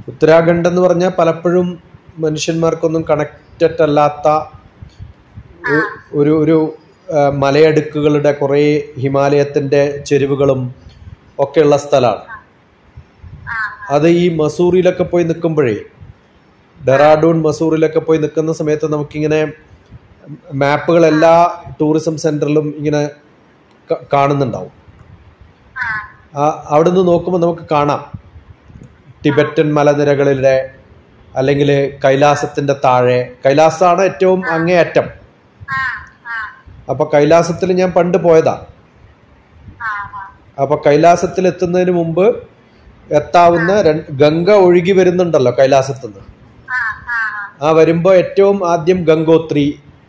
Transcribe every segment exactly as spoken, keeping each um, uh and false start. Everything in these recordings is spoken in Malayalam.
ഉത്തരാഖണ്ഡ് എന്ന് പറഞ്ഞാൽ പലപ്പോഴും മനുഷ്യന്മാർക്കൊന്നും കണക്റ്റഡ് അല്ലാത്ത ഒരു ഒരു മലയടുക്കുകളുടെ കുറേ ഹിമാലയത്തിൻ്റെ ചെരുവുകളും ഒക്കെയുള്ള സ്ഥലമാണ്. അത് ഈ മസൂറിയിലൊക്കെ പോയി നിൽക്കുമ്പോഴേ, ഡെറാഡൂൺ മസൂറിലൊക്കെ പോയി നിൽക്കുന്ന സമയത്ത് നമുക്കിങ്ങനെ മാപ്പുകൾ എല്ലാ ടൂറിസം സെൻറ്ററിലും ഇങ്ങനെ കാണുന്നുണ്ടാവും. അവിടെ നിന്ന് നോക്കുമ്പോൾ നമുക്ക് കാണാം ടിബറ്റൻ മലനിരകളിലെ അല്ലെങ്കിൽ കൈലാസത്തിൻ്റെ താഴെ, കൈലാസമാണ് ഏറ്റവും അങ്ങേയറ്റം. അപ്പോൾ കൈലാസത്തിൽ ഞാൻ പണ്ട് പോയതാണ്. അപ്പോൾ കൈലാസത്തിൽ എത്തുന്നതിന് മുമ്പ് എത്താവുന്ന ഗംഗ ഒഴുകി വരുന്നുണ്ടല്ലോ കൈലാസത്തുനിന്ന്. ആ വരുമ്പോൾ ഏറ്റവും ആദ്യം ഗംഗോത്രി,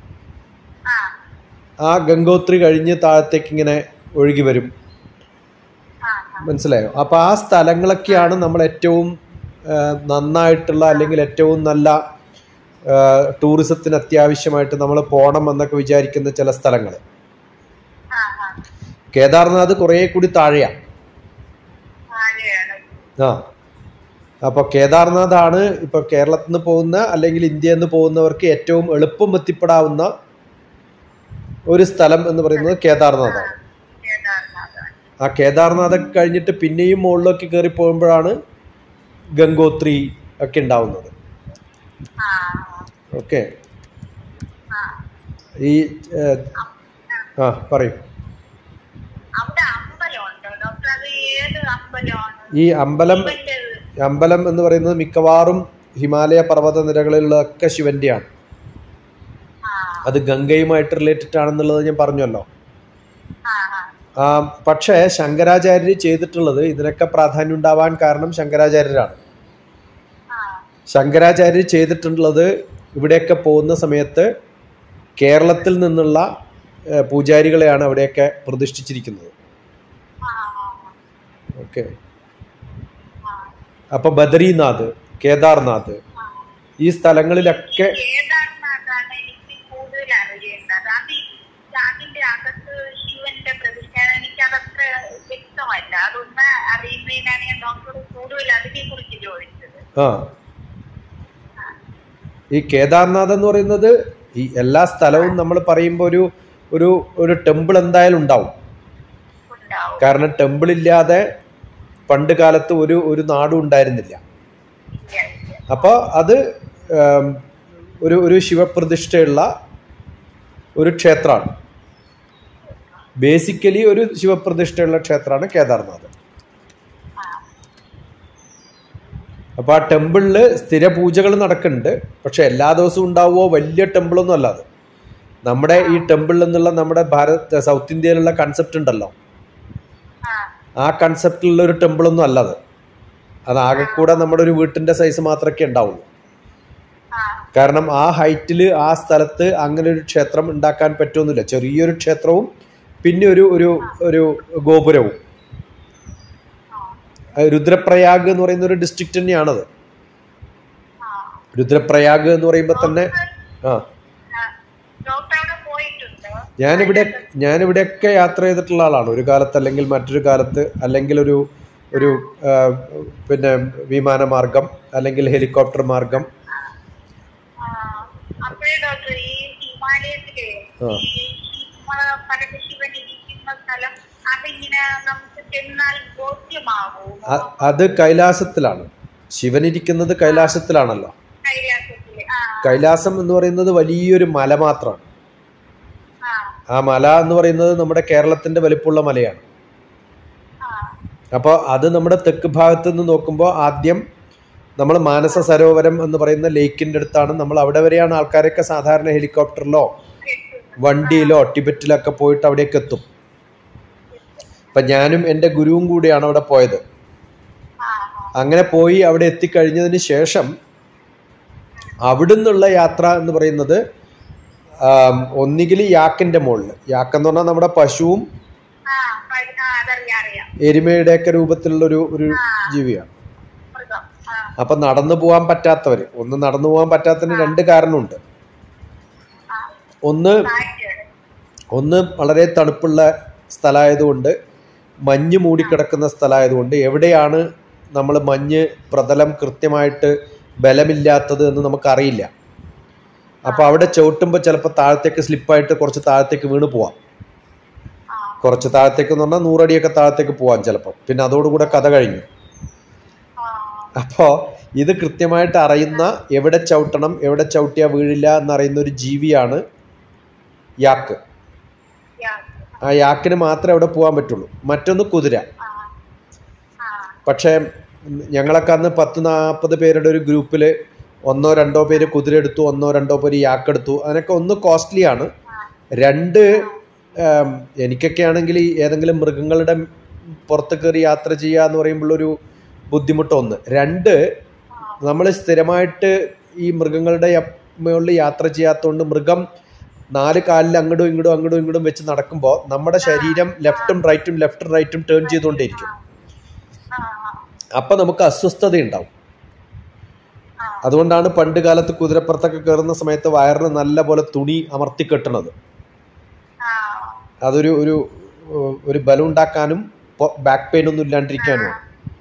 ആ ഗംഗോത്രി കഴിഞ്ഞ് താഴത്തേക്ക് ഇങ്ങനെ ഒഴുകി വരും. മനസ്സിലായോ? അപ്പോൾ ആ സ്ഥലങ്ങളൊക്കെയാണ് നമ്മൾ ഏറ്റവും നന്നായിട്ടുള്ള അല്ലെങ്കിൽ ഏറ്റവും നല്ല ടൂറിസത്തിന് അത്യാവശ്യമായിട്ട് നമ്മൾ പോകണം എന്നൊക്കെ വിചാരിക്കുന്ന ചില സ്ഥലങ്ങൾ. കേദാർനാഥ് കുറേ കൂടി താഴെയാണ്. ആ അപ്പോൾ കേദാർനാഥാണ് ഇപ്പോൾ കേരളത്തിൽ നിന്ന് പോകുന്ന അല്ലെങ്കിൽ ഇന്ത്യയിൽ നിന്ന് പോകുന്നവർക്ക് ഏറ്റവും എളുപ്പം എത്തിപ്പെടാവുന്ന ഒരു സ്ഥലം എന്ന് പറയുന്നത് കേദാർനാഥാണ്. ആ കേദാർനാഥൊക്കെ കഴിഞ്ഞിട്ട് പിന്നെയും മുകളിലേക്ക് കയറി പോകുമ്പോഴാണ് ഗംഗോത്രി ഒക്കെ ഉണ്ടാവുന്നത്. ഓക്കെ, ഈ ആ പറയൂ. ഈ അമ്പലം അമ്പലം എന്ന് പറയുന്നത് മിക്കവാറും ഹിമാലയ പർവ്വത നിരകളിലൊക്കെ ശിവന്റെയാണ്. അത് ഗംഗയുമായിട്ട് റിലേറ്റഡ് ആണെന്നുള്ളത് ഞാൻ പറഞ്ഞല്ലോ. പക്ഷേ ശങ്കരാചാര്യർ ചെയ്തിട്ടുള്ളത്, ഇതിനൊക്കെ പ്രാധാന്യം ഉണ്ടാവാൻ കാരണം ശങ്കരാചാര്യരാണ്. ശങ്കരാചാര്യർ ചെയ്തിട്ടുള്ളത് ഇവിടെയൊക്കെ പോകുന്ന സമയത്ത് കേരളത്തിൽ നിന്നുള്ള പൂജാരികളെയാണ് അവിടെയൊക്കെ പ്രതിഷ്ഠിച്ചിരിക്കുന്നത്. ഓക്കെ, അപ്പൊ ബദ്രീനാഥ്, കേദാർനാഥ്, ഈ സ്ഥലങ്ങളിലൊക്കെ ആ ഈ കേദാർനാഥ് എന്ന് പറയുന്നത് ഈ എല്ലാ സ്ഥലവും നമ്മൾ പറയുമ്പോൾ ഒരു ഒരു ഒരു ടെമ്പിൾ എന്തായാലും ഉണ്ടാവും. കാരണം ടെമ്പിൾ ഇല്ലാതെ പണ്ട് കാലത്ത് ഒരു ഒരു നാടും ഉണ്ടായിരുന്നില്ല. അപ്പോൾ അത് ഒരു ഒരു ശിവപ്രതിഷ്ഠയുള്ള ഒരു ക്ഷേത്രമാണ്. ബേസിക്കലി ഒരു ശിവപ്രതിഷ്ഠയുള്ള ക്ഷേത്രമാണ് കേദാർനാഥ്. അപ്പോൾ ആ ടെമ്പിളിൽ സ്ഥിര പൂജകൾ നടക്കുന്നുണ്ട്. പക്ഷെ എല്ലാ ദിവസവും ഉണ്ടാവുമോ? വലിയ ടെമ്പിളൊന്നും അല്ലാതെ നമ്മുടെ ഈ ടെമ്പിൾ എന്നുള്ള നമ്മുടെ ഭാരത് സൗത്ത് ഇന്ത്യയിലുള്ള കൺസെപ്റ്റ് ഉണ്ടല്ലോ, ആ കൺസെപ്റ്റിലുള്ള ഒരു ടെമ്പിളൊന്നും അല്ലാതെ. അത് ആകെ കൂടെ നമ്മുടെ ഒരു വീട്ടിൻ്റെ സൈസ് മാത്രമേ ഉണ്ടാവുള്ളൂ. കാരണം ആ ഹൈറ്റിൽ ആ സ്ഥലത്ത് അങ്ങനെ ഒരു ക്ഷേത്രം ഉണ്ടാക്കാൻ പറ്റുമെന്നില്ല. ചെറിയൊരു ക്ഷേത്രവും പിന്നെ ഒരു ഒരു ഒരു ഗോപുരവും. രുദ്രപ്രയാഗ് എന്ന് പറയുന്ന ഒരു ഡിസ്ട്രിക്റ്റ് തന്നെയാണത്. രുദ്രപ്രയാഗ് എന്ന് പറയുമ്പോൾ തന്നെ ആ ഞാനിവിടെ ഞാനിവിടെയൊക്കെ യാത്ര ചെയ്തിട്ടുള്ള ആളാണ്. ഒരു കാലത്ത് അല്ലെങ്കിൽ മറ്റൊരു കാലത്ത്, അല്ലെങ്കിൽ ഒരു ഒരു പിന്നെ വിമാനമാർഗം അല്ലെങ്കിൽ ഹെലികോപ്റ്റർ മാർഗം. അത് കൈലാസത്തിലാണ്. ശിവൻ ഇരിക്കുന്നത് കൈലാസത്തിലാണല്ലോ. കൈലാസം എന്ന് പറയുന്നത് വലിയൊരു മല മാത്രമാണ്. ആ മല എന്ന് പറയുന്നത് നമ്മുടെ കേരളത്തിന്റെ വലിപ്പമുള്ള മലയാണ്. അപ്പോൾ അത് നമ്മുടെ തെക്ക് ഭാഗത്ത് നിന്ന് നോക്കുമ്പോൾ ആദ്യം നമ്മൾ മാനസ സരോവരം എന്ന് പറയുന്ന ലേക്കിന്റെ അടുത്താണ്. നമ്മൾ അവിടെ വരെയാണ് ആൾക്കാരൊക്കെ സാധാരണ ഹെലികോപ്റ്ററിലോ വണ്ടിയിലോ ടിബറ്റിലൊക്കെ പോയിട്ട് അവിടേക്ക് എത്തും. അപ്പം ഞാനും എൻ്റെ ഗുരുവും കൂടിയാണ് അവിടെ പോയത്. അങ്ങനെ പോയി അവിടെ എത്തിക്കഴിഞ്ഞതിന് ശേഷം അവിടെ നിന്നുള്ള യാത്ര എന്ന് പറയുന്നത് ഒന്നുകിൽ യാക്കിന്റെ മുകളിൽ, യാക്കെന്ന് പറഞ്ഞാൽ നമ്മുടെ പശുവും എരുമയുടെയൊക്കെ രൂപത്തിലുള്ള ഒരു ഒരു ജീവിയാണ്. അപ്പൊ നടന്നു പോകാൻ പറ്റാത്തവര്, ഒന്ന് നടന്നു പോകാൻ പറ്റാത്തതിന് രണ്ട് കാരണമുണ്ട്. ഒന്ന് ഒന്ന് വളരെ തണുപ്പുള്ള സ്ഥലമായതുകൊണ്ട്, മഞ്ഞ് മൂടിക്കിടക്കുന്ന സ്ഥലമായതുകൊണ്ട് എവിടെയാണ് നമ്മൾ മഞ്ഞ് പ്രതലം കൃത്യമായിട്ട് ബലമില്ലാത്തത് എന്ന് നമുക്കറിയില്ല. അപ്പോൾ അവിടെ ചവിട്ടുമ്പോൾ ചിലപ്പോൾ താഴത്തേക്ക് സ്ലിപ്പായിട്ട് കുറച്ച് താഴത്തേക്ക് വീണ് പോവാം. കുറച്ച് താഴത്തേക്ക് എന്ന് പറഞ്ഞാൽ നൂറടിയൊക്കെ താഴത്തേക്ക് പോവാം ചിലപ്പോൾ. പിന്നെ അതോടുകൂടെ കഥ കഴിഞ്ഞു. അപ്പോൾ ഇത് കൃത്യമായിട്ട് അറിയുന്ന, എവിടെ ചവിട്ടണം എവിടെ ചവിട്ടിയാൽ വീഴില്ല എന്നറിയുന്ന ഒരു ജീവിയാണ് യാക്ക്. ആ യാക്കിന് മാത്രമേ അവിടെ പോകാൻ പറ്റുള്ളൂ. മറ്റൊന്ന് കുതിര. പക്ഷേ ഞങ്ങളൊക്കെ അന്ന് പത്ത് നാൽപ്പത് പേരുടെ ഒരു ഗ്രൂപ്പിൽ ഒന്നോ രണ്ടോ പേര് കുതിര എടുത്തു, ഒന്നോ രണ്ടോ പേര് യാക്കെടുത്തു. അതിനൊക്കെ ഒന്ന് കോസ്റ്റ്ലിയാണ്. രണ്ട് എനിക്കൊക്കെ ആണെങ്കിൽ ഏതെങ്കിലും മൃഗങ്ങളുടെ പുറത്ത് കയറി യാത്ര ചെയ്യുക എന്ന് പറയുമ്പോഴൊരു ബുദ്ധിമുട്ടൊന്ന്. രണ്ട്, നമ്മൾ സ്ഥിരമായിട്ട് ഈ മൃഗങ്ങളുടെ മുകളിൽ യാത്ര ചെയ്യാത്തതുകൊണ്ട് മൃഗം നാല് കാലിൽ അങ്ങോട്ടും ഇങ്ങോട്ടും അങ്ങോട്ടും ഇങ്ങോട്ടും വെച്ച് നടക്കുമ്പോൾ നമ്മുടെ ശരീരം ലെഫ്റ്റും റൈറ്റും ലെഫ്റ്റും റൈറ്റും ടേൺ ചെയ്തുകൊണ്ടേയിരിക്കും. അപ്പം നമുക്ക് അസ്വസ്ഥത ഉണ്ടാവും. അതുകൊണ്ടാണ് പണ്ട് കാലത്ത് കുതിരപ്പുറത്തൊക്കെ കയറുന്ന സമയത്ത് വയറിന് നല്ല പോലെ തുണി അമർത്തി കെട്ടണത്. അതൊരു ഒരു ഒരു ബലം ഉണ്ടാക്കാനും ബാക്ക് പെയിൻ ഒന്നും ഇല്ലാണ്ടിരിക്കാനും.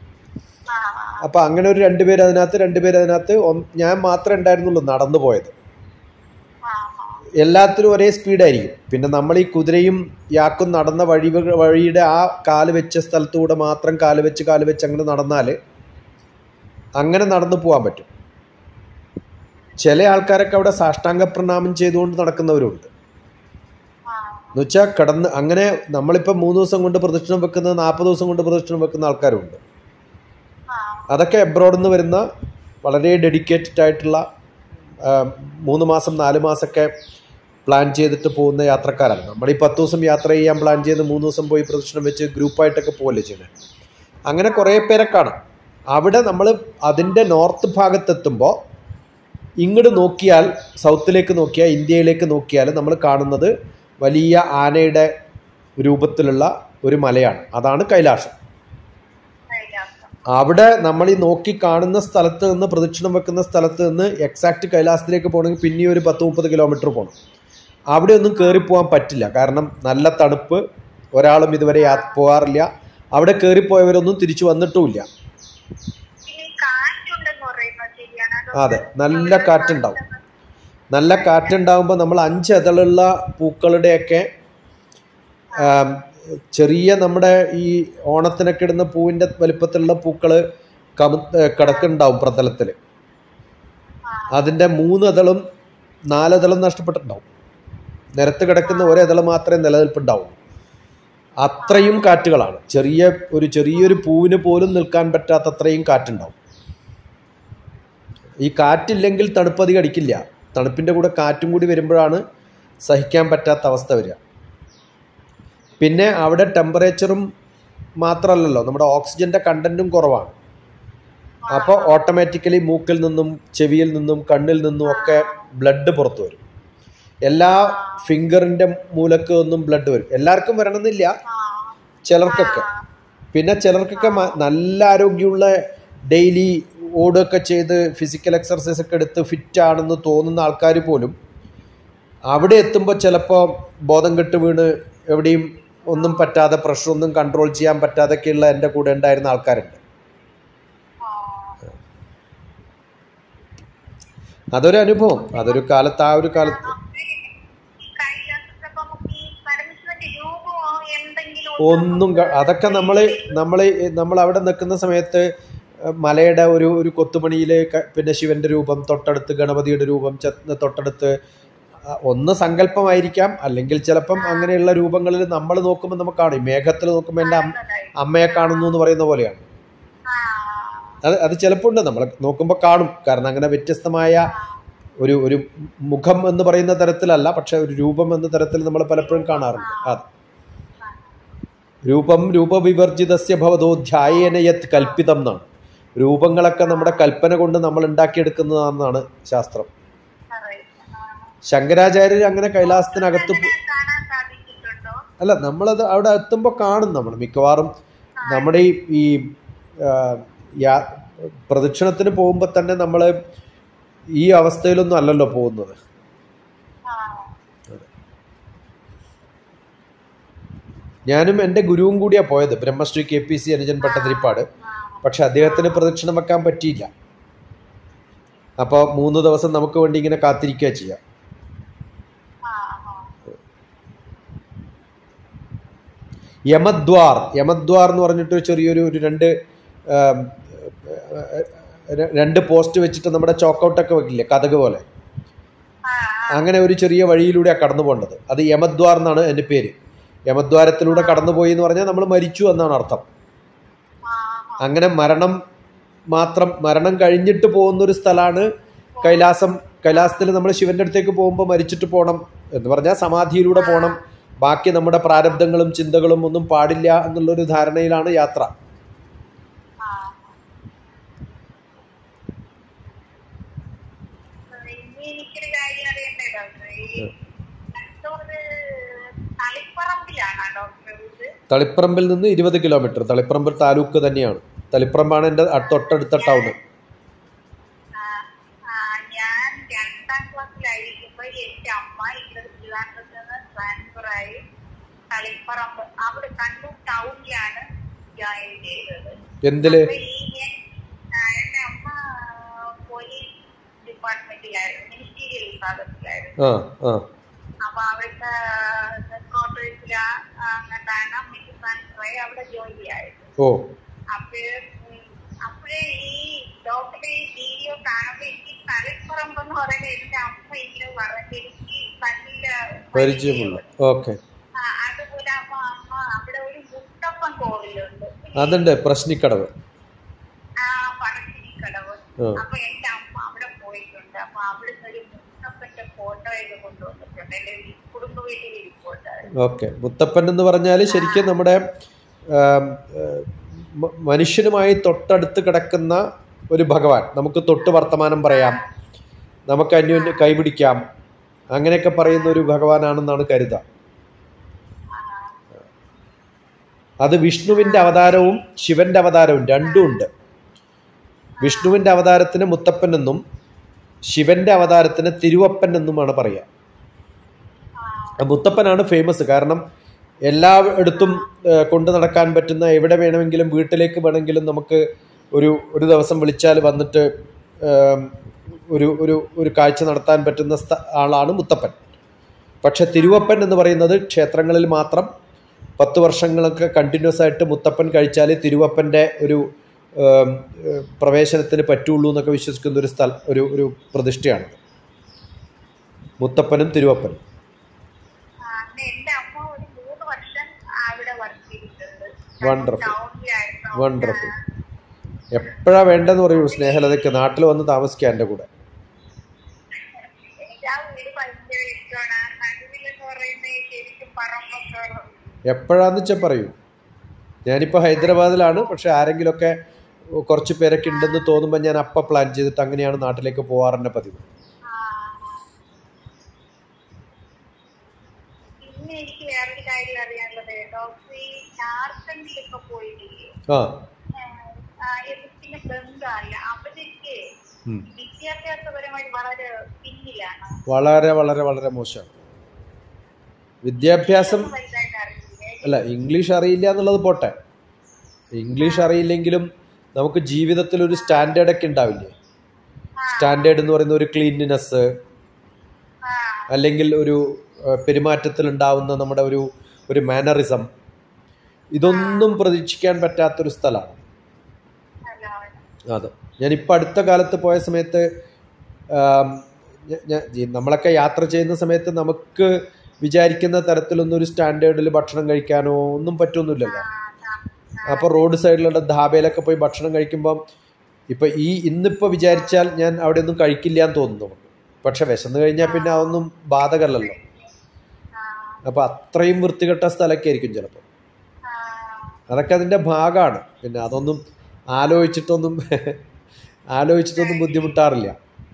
അപ്പം അങ്ങനെ ഒരു രണ്ടുപേര് അതിനകത്ത് രണ്ടുപേര് അതിനകത്ത് ഞാൻ മാത്രമേ ഉണ്ടായിരുന്നുള്ളൂ നടന്നു പോയത്. എല്ലാത്തിനും ഒരേ സ്പീഡായിരിക്കും. പിന്നെ നമ്മൾ ഈ കുതിരയും യാക്കും നടന്ന വഴി വഴിയുടെ ആ കാല് വെച്ച സ്ഥലത്തൂടെ മാത്രം കാല് വെച്ച് കാല് വെച്ച് അങ്ങനെ നടന്നാൽ അങ്ങനെ നടന്നു പോകാൻ പറ്റും. ചില ആൾക്കാരൊക്കെ അവിടെ സാഷ്ടാംഗ പ്രണാമം ചെയ്തുകൊണ്ട് നടക്കുന്നവരുണ്ട്. എന്ന് വെച്ചാൽ കിടന്ന് അങ്ങനെ നമ്മളിപ്പോൾ മൂന്ന് ദിവസം കൊണ്ട് പ്രദക്ഷിണം വെക്കുന്ന, നാൽപ്പത് ദിവസം കൊണ്ട് പ്രദക്ഷിണം വെക്കുന്ന ആൾക്കാരുണ്ട്. അതൊക്കെ എബ്രോഡിൽ നിന്ന് വരുന്ന വളരെ ഡെഡിക്കേറ്റഡ് ആയിട്ടുള്ള മൂന്ന് മാസം നാല് മാസമൊക്കെ പ്ലാൻ ചെയ്തിട്ട് പോകുന്ന യാത്രക്കാരാണ്. നമ്മൾ ഈ പത്ത് ദിവസം യാത്ര ചെയ്യാൻ പ്ലാൻ ചെയ്ത് മൂന്ന് ദിവസം പോയി പ്രദക്ഷിണം വെച്ച് ഗ്രൂപ്പായിട്ടൊക്കെ പോകല്ലേ ചെയ്യണേ. അങ്ങനെ കുറേ പേരെ കാണാം. അവിടെ നമ്മൾ അതിൻ്റെ നോർത്ത് ഭാഗത്തെത്തുമ്പോൾ ഇങ്ങോട്ട് നോക്കിയാൽ, സൗത്തിലേക്ക് നോക്കിയാൽ, ഇന്ത്യയിലേക്ക് നോക്കിയാൽ നമ്മൾ കാണുന്നത് വലിയ ആനയുടെ രൂപത്തിലുള്ള ഒരു മലയാണ്. അതാണ് കൈലാസം. അവിടെ നമ്മൾ ഈ നോക്കി കാണുന്ന സ്ഥലത്ത് നിന്ന്, പ്രദക്ഷിണം വെക്കുന്ന സ്ഥലത്ത് നിന്ന് എക്സാക്റ്റ് കൈലാസത്തിലേക്ക് പോകണമെങ്കിൽ പിന്നെയും ഒരു പത്ത് മുപ്പത് കിലോമീറ്റർ പോകണം. അവിടെ ഒന്നും കയറിപ്പോകാൻ പറ്റില്ല. കാരണം നല്ല തണുപ്പ്, ഒരാളും ഇതുവരെ പോകാറില്ല. അവിടെ കയറിപ്പോയവരൊന്നും തിരിച്ചു വന്നിട്ടുമില്ല. അതെ, നല്ല കാറ്റുണ്ടാവും. നല്ല കാറ്റുണ്ടാകുമ്പോൾ നമ്മൾ അഞ്ച് ഇതളുള്ള പൂക്കളുടെയൊക്കെ ചെറിയ നമ്മുടെ ഈ ഓണത്തിനൊക്കെ ഇടുന്ന പൂവിൻ്റെ വലിപ്പത്തിലുള്ള പൂക്കൾ കമ കിടക്കുന്നുണ്ടാവും പ്രതലത്തിൽ. അതിൻ്റെ മൂന്ന് ഇതളും നാലിതളും നഷ്ടപ്പെട്ടിട്ടുണ്ടാവും. നിരത്ത് കിടക്കുന്ന ഒരിതള് മാത്രമേ നിലനിൽപ്പുണ്ടാവും. അത്രയും കാറ്റുകളാണ്. ചെറിയ ഒരു ചെറിയൊരു പൂവിന് പോലും നിൽക്കാൻ പറ്റാത്ത അത്രയും കാറ്റുണ്ടാവും. ഈ കാറ്റില്ലെങ്കിൽ തണുപ്പ് അധികം അടിക്കില്ല. തണുപ്പിൻ്റെ കൂടെ കാറ്റും കൂടി വരുമ്പോഴാണ് സഹിക്കാൻ പറ്റാത്ത അവസ്ഥ വരിക. പിന്നെ അവിടെ ടെമ്പറേച്ചറും മാത്രമല്ലല്ലോ, നമ്മുടെ ഓക്സിജൻ്റെ കണ്ടൻറ്റും കുറവാണ്. അപ്പോൾ ഓട്ടോമാറ്റിക്കലി മൂക്കിൽ നിന്നും ചെവിയിൽ നിന്നും കണ്ണിൽ നിന്നും ഒക്കെ ബ്ലഡ് പുറത്തു വരും. എല്ലാ ഫിംഗറിൻ്റെ മൂലക്ക് ഒന്നും ബ്ലഡ് വരും. എല്ലാവർക്കും വരണമെന്നില്ല, ചിലർക്കൊക്കെ. പിന്നെ ചിലർക്കൊക്കെ നല്ല ആരോഗ്യമുള്ള ഡെയിലി ഓടുകയൊക്കെ ചെയ്ത് ഫിസിക്കൽ എക്സർസൈസ് ഒക്കെ എടുത്ത് ഫിറ്റ് ആണെന്ന് തോന്നുന്ന ആൾക്കാർ പോലും അവിടെ എത്തുമ്പോൾ ചിലപ്പോൾ ബോധം കെട്ട് വീണ് എവിടെയും ഒന്നും പറ്റാതെ, പ്രഷറൊന്നും കൺട്രോൾ ചെയ്യാൻ പറ്റാതൊക്കെയുള്ള എൻ്റെ കൂടെ ഉണ്ടായിരുന്ന ആൾക്കാരുണ്ട്. അതൊരു അനുഭവം. അതൊരു കാലത്ത്, ആ ഒരു കാലത്ത് ഒന്നും അതൊക്കെ നമ്മൾ നമ്മൾ നമ്മൾ അവിടെ നിൽക്കുന്ന സമയത്ത് മലയുടെ ഒരു ഒരു കൊത്തുപണിയിൽ പിന്നെ ശിവന്റെ രൂപം തൊട്ടടുത്ത്, ഗണപതിയുടെ രൂപം തൊട്ടടുത്ത്, ഒന്ന് സങ്കല്പമായിരിക്കാം, അല്ലെങ്കിൽ ചിലപ്പം അങ്ങനെയുള്ള രൂപങ്ങളിൽ നമ്മൾ നോക്കുമ്പോൾ നമുക്ക് കാണും. മേഘത്തിൽ നോക്കുമ്പോൾ എൻ്റെ അമ്മയെ കാണുന്നു എന്ന് പറയുന്ന പോലെയാണ്. അത് അത് ചിലപ്പോൾ ഉണ്ട്, നമ്മൾ നോക്കുമ്പോൾ കാണും. കാരണം അങ്ങനെ വ്യത്യസ്തമായ ഒരു ഒരു മുഖം എന്ന് പറയുന്ന തരത്തിലല്ല, പക്ഷെ ഒരു രൂപം എന്ന തരത്തിൽ നമ്മൾ പലപ്പോഴും കാണാറുണ്ട്. അത് രൂപം രൂപവിവർജിതസ്യ ഭവതോ ധ്യായേന യത് കൽപ്പിതം എന്നാണ്. രൂപങ്ങളൊക്കെ നമ്മുടെ കൽപ്പന കൊണ്ട് നമ്മൾ ഉണ്ടാക്കിയെടുക്കുന്നതാണെന്നാണ് ശാസ്ത്രം. ശങ്കരാചാര്യർ അങ്ങനെ കൈലാസത്തിനകത്ത് അല്ല, നമ്മളത് അവിടെ എത്തുമ്പോൾ കാണും. നമ്മൾ മിക്കവാറും നമ്മുടെ ഈ ഈ പ്രദക്ഷിണത്തിന് പോകുമ്പോൾ തന്നെ നമ്മൾ ഈ അവസ്ഥയിലൊന്നും അല്ലല്ലോ പോകുന്നത്. ഞാനും എൻ്റെ ഗുരുവും കൂടിയാണ് പോയത്, ബ്രഹ്മശ്രീ കെ പി സി അനുജൻ ഭട്ടതിരിപ്പാട്. പക്ഷെ അദ്ദേഹത്തിന് പ്രദക്ഷിണം വെക്കാൻ പറ്റിയില്ല. അപ്പോൾ മൂന്ന് ദിവസം നമുക്ക് വേണ്ടി ഇങ്ങനെ കാത്തിരിക്കുക ചെയ്യാം. യമദ്വാർ യമദ്വാർ എന്ന് പറഞ്ഞിട്ട് ചെറിയൊരു ഒരു രണ്ട് രണ്ട് പോസ്റ്റ് വെച്ചിട്ട് നമ്മുടെ ചോക്കൗട്ടൊക്കെ വെക്കില്ലേ, കഥക് പോലെ, അങ്ങനെ ഒരു ചെറിയ വഴിയിലൂടെയാണ് കടന്നു പോകേണ്ടത്. അത് യമദ്വാർ എന്നാണ് എൻ്റെ പേര്. യമദ്വാരത്തിലൂടെ കടന്നുപോയി എന്ന് പറഞ്ഞാൽ നമ്മൾ മരിച്ചു എന്നാണ് അർത്ഥം. അങ്ങനെ മരണം മാത്രം മരണം കഴിഞ്ഞിട്ട് പോകുന്നൊരു സ്ഥലമാണ് കൈലാസം. കൈലാസത്തിൽ നമ്മൾ ശിവന്റെ അടുത്തേക്ക് പോകുമ്പോൾ മരിച്ചിട്ട് പോകണം എന്ന് പറഞ്ഞാൽ സമാധിയിലൂടെ പോകണം. ബാക്കി നമ്മുടെ പ്രാരബ്ധങ്ങളും ചിന്തകളും ഒന്നും പാടില്ല എന്നുള്ളൊരു ധാരണയിലാണ് യാത്ര. തളിപ്പറമ്പിൽ നിന്ന് ഇരുപത് കിലോമീറ്റർ. തളിപ്പറമ്പ് താലൂക്ക് തന്നെയാണ്. തളിപ്പറമ്പാണ് എൻ്റെ തൊട്ടടുത്ത ടൗണ്. എന്തില്? ആ ആ അപ്പൊ അവിടുത്തെ അങ്ങനെയാണ് അമ്മയ്ക്ക് ട്രാൻസ്ഫറായി അവിടെ ജോലിയായത്. ഓ അപ്പോഴേ അപ്പോഴേ ഈ ഡോക്ടറെ ഈ വീഡിയോ കാണുമ്പോ എനിക്ക് തളിപ്പറമ്പെന്ന് പറയുന്നത് എന്റെ അമ്മ ഇല്ല പറഞ്ഞ് എനിക്ക് നല്ല പരിചയമുള്ള. ഓക്കെ. അതുപോലെ അപ്പൊ അമ്മ അവിടെ ഒരു മുത്തപ്പൻ കോവിലുണ്ട്, അതുണ്ട്, പ്രശ്നിക്കടവ്. ആ പറശ്ശിനിക്കടവ്. അപ്പൊ എന്റെ അമ്മ അവിടെ പോയിട്ടുണ്ട്. അപ്പൊ അവിടുന്ന് ഒരു മുത്തപ്പന്റെ ഫോട്ടോ ഒക്കെ കൊണ്ടുവന്നിട്ടുണ്ട്. എന്റെ കുടുംബ വീട്ടിൽ ഇരിപ്പുണ്ട്. ഓക്കെ. മുത്തപ്പൻ എന്ന് പറഞ്ഞാൽ ശരിക്കും നമ്മുടെ മനുഷ്യനുമായി തൊട്ടടുത്ത് കിടക്കുന്ന ഒരു ഭഗവാൻ. നമുക്ക് തൊട്ട് വർത്തമാനം പറയാം, നമുക്ക് അന്യോന്യം കൈപിടിക്കാം, അങ്ങനെയൊക്കെ പറയുന്ന ഒരു ഭഗവാനാണെന്നാണ് കരുതുക. അത് വിഷ്ണുവിൻ്റെ അവതാരവും ശിവന്റെ അവതാരവും രണ്ടും ഉണ്ട്. വിഷ്ണുവിൻ്റെ അവതാരത്തിന് മുത്തപ്പൻ എന്നും ശിവന്റെ അവതാരത്തിന് തിരുവപ്പൻ എന്നുമാണ് പറയുക. മുത്തപ്പനാണ് ഫേമസ്. കാരണം എല്ലായിടത്തും കൊണ്ടു നടക്കാൻ പറ്റുന്ന, എവിടെ വേണമെങ്കിലും വീട്ടിലേക്ക് വേണമെങ്കിലും നമുക്ക് ഒരു ഒരു ദിവസം വിളിച്ചാൽ വന്നിട്ട് ഒരു ഒരു ഒരു കാഴ്ച നടത്താൻ പറ്റുന്ന ആളാണ് മുത്തപ്പൻ. പക്ഷെ തിരുവപ്പൻ എന്ന് പറയുന്നത് ക്ഷേത്രങ്ങളിൽ മാത്രം പത്ത് വർഷങ്ങളൊക്കെ കണ്ടിന്യൂസ് ആയിട്ട് മുത്തപ്പൻ കഴിച്ചാൽ തിരുവപ്പൻ്റെ ഒരു പ്രവേശനത്തിന് പറ്റുള്ളൂ എന്നൊക്കെ വിശ്വസിക്കുന്ന ഒരു സ്ഥലം, ഒരു ഒരു പ്രതിഷ്ഠയാണ് മുത്തപ്പനും തിരുവപ്പനും. Wonderful wonderful. എപ്പോഴാ വേണ്ടെന്ന് പറയൂ സ്നേഹലതയ്ക്ക് നാട്ടിൽ വന്ന് താമസിക്കാം എൻ്റെ കൂടെ. എപ്പോഴാന്ന് വെച്ചാൽ പറയൂ. ഞാനിപ്പോൾ ഹൈദരാബാദിലാണ്. പക്ഷെ ആരെങ്കിലുമൊക്കെ കുറച്ച് പേരൊക്കെ ഉണ്ടെന്ന് തോന്നുമ്പോൾ ഞാൻ അപ്പം പ്ലാൻ ചെയ്തിട്ട് അങ്ങനെയാണ് നാട്ടിലേക്ക് പോകാറുണ്ട് പതിവ്. ആ വളരെ വളരെ വളരെ മോശമാണ് വിദ്യാഭ്യാസം. അല്ല, ഇംഗ്ലീഷ് അറിയില്ല എന്നുള്ളത് പോട്ടെ. ഇംഗ്ലീഷ് അറിയില്ലെങ്കിലും നമുക്ക് ജീവിതത്തിൽ ഒരു സ്റ്റാൻഡേർഡ് ഒക്കെ ഉണ്ടാവില്ലേ? സ്റ്റാൻഡേർഡ് എന്ന് പറയുന്ന ഒരു ക്ലീൻനെസ്, അല്ലെങ്കിൽ ഒരു പെരുമാറ്റത്തിൽ ഉണ്ടാവുന്ന നമ്മുടെ ഒരു ഒരു മാനറിസം, ഇതൊന്നും പ്രതീക്ഷിക്കാൻ പറ്റാത്തൊരു സ്ഥലമാണ്. അതെ. ഞാനിപ്പോൾ അടുത്ത കാലത്ത് പോയ സമയത്ത് നമ്മളൊക്കെ യാത്ര ചെയ്യുന്ന സമയത്ത് നമുക്ക് വിചാരിക്കുന്ന തരത്തിലൊന്നും ഒരു സ്റ്റാൻഡേർഡിൽ ഭക്ഷണം കഴിക്കാനോ ഒന്നും പറ്റൊന്നുമില്ലല്ലോ. അപ്പോൾ റോഡ് സൈഡിലുള്ള ധാബയിലൊക്കെ പോയി ഭക്ഷണം കഴിക്കുമ്പം ഇപ്പം ഈ ഇന്നിപ്പോൾ വിചാരിച്ചാൽ ഞാൻ അവിടെ ഒന്നും കഴിക്കില്ല എന്ന് തോന്നുന്നു. പക്ഷെ വിശന്ന് കഴിഞ്ഞാൽ പിന്നെ അതൊന്നും ബാധകമല്ലല്ലോ. അപ്പോൾ അത്രയും വൃത്തികെട്ട സ്ഥലമൊക്കെ ആയിരിക്കും ചിലപ്പോൾ. അതൊക്കെ അതിൻ്റെ ഭാഗമാണ്. പിന്നെ അതൊന്നും ആലോചിച്ചിട്ടൊന്നും ആലോചിച്ചിട്ടൊന്നും ബുദ്ധിമുട്ടാറില്ല.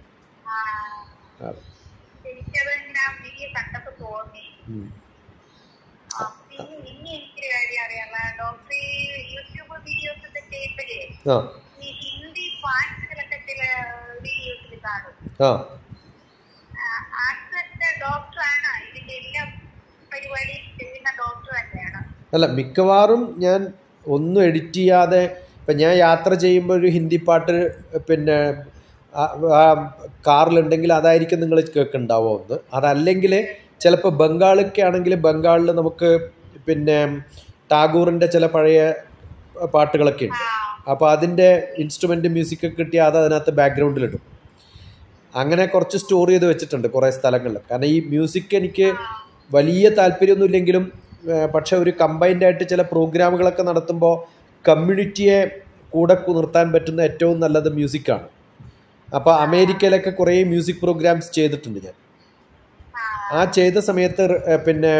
ആ ആ അല്ല, മിക്കവാറും ഞാൻ ഒന്നും എഡിറ്റ് ചെയ്യാതെ ഇപ്പം ഞാൻ യാത്ര ചെയ്യുമ്പോൾ ഒരു ഹിന്ദി പാട്ട് പിന്നെ കാറിലുണ്ടെങ്കിൽ അതായിരിക്കും നിങ്ങൾ കേൾക്കുന്നുണ്ടാവുക ഒന്ന്. അതല്ലെങ്കിൽ ചിലപ്പോൾ ബംഗാളൊക്കെ ആണെങ്കിൽ ബംഗാളിൽ നമുക്ക് പിന്നെ ടാഗോറിൻ്റെ ചില പഴയ പാട്ടുകളൊക്കെ ഉണ്ട്. അപ്പോൾ അതിൻ്റെ ഇൻസ്ട്രുമെൻ്റ് മ്യൂസിക്കൊക്കെ കിട്ടിയാൽ അത് അതിനകത്ത് ബാക്ക്ഗ്രൗണ്ടിലിടും. അങ്ങനെ കുറച്ച് സ്റ്റോർ ചെയ്ത് വെച്ചിട്ടുണ്ട് കുറേ സ്ഥലങ്ങളിൽ. കാരണം ഈ മ്യൂസിക് എനിക്ക് വലിയ താല്പര്യമൊന്നും ഇല്ലെങ്കിലും പക്ഷെ ഒരു കമ്പൈൻഡ് ആയിട്ട് ചില പ്രോഗ്രാമുകളൊക്കെ നടത്തുമ്പോൾ കമ്മ്യൂണിറ്റിയെ കൂടെ നിർത്താൻ പറ്റുന്ന ഏറ്റവും നല്ലത് മ്യൂസിക്കാണ്. അപ്പോൾ അമേരിക്കയിലൊക്കെ കുറേ മ്യൂസിക് പ്രോഗ്രാംസ് ചെയ്തിട്ടുണ്ട് ഞാൻ. ആ ചെയ്ത സമയത്ത് പിന്നെ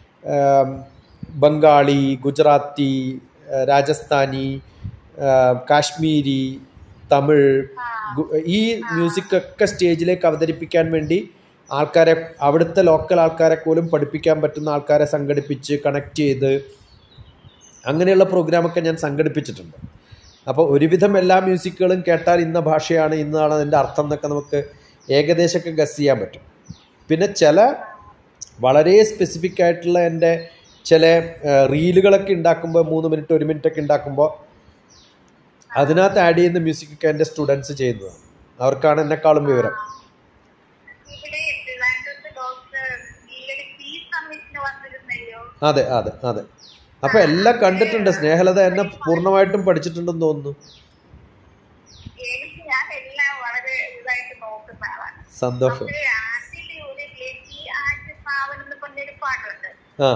ബംഗാളി, ഗുജറാത്തി, രാജസ്ഥാനി, കാശ്മീരി, തമിഴ് ഈ മ്യൂസിക്കൊക്കെ സ്റ്റേജിലേക്ക് അവതരിപ്പിക്കാൻ വേണ്ടി ആൾക്കാരെ, അവിടുത്തെ ലോക്കൽ ആൾക്കാരെ പോലും പഠിപ്പിക്കാൻ പറ്റുന്ന ആൾക്കാരെ സംഘടിപ്പിച്ച് കണക്ട് ചെയ്ത് അങ്ങനെയുള്ള പ്രോഗ്രാമൊക്കെ ഞാൻ സംഘടിപ്പിച്ചിട്ടുണ്ട്. അപ്പോൾ ഒരുവിധം എല്ലാ മ്യൂസിക്കുകളും കേട്ടാൽ ഇന്ന ഭാഷയാണ്, ഇന്നാണ് അതിൻ്റെ അർത്ഥം എന്നൊക്കെ നമുക്ക് ഏകദേശമൊക്കെ ഗസ് ചെയ്യാൻ പറ്റും. പിന്നെ ചില വളരെ സ്പെസിഫിക് ആയിട്ടുള്ള എൻ്റെ ചില റീലുകളൊക്കെ ഉണ്ടാക്കുമ്പോൾ മൂന്ന് മിനിറ്റ് ഒരു മിനിറ്റ് ഒക്കെ ഉണ്ടാക്കുമ്പോൾ അതിനകത്ത് ആഡ് ചെയ്യുന്ന മ്യൂസിക്കൊക്കെ എൻ്റെ സ്റ്റുഡൻസ് ചെയ്യുന്നതാണ്. അവർക്കാണ് എന്നെക്കാളും വിവരം. അതെ അതെ അതെ. അപ്പൊ എല്ലാം കണ്ടിട്ടുണ്ട്. സ്നേഹലത എന്നെ പൂർണ്ണമായിട്ടും പഠിച്ചിട്ടുണ്ടെന്ന് തോന്നുന്നു. സന്തോഷം. ആ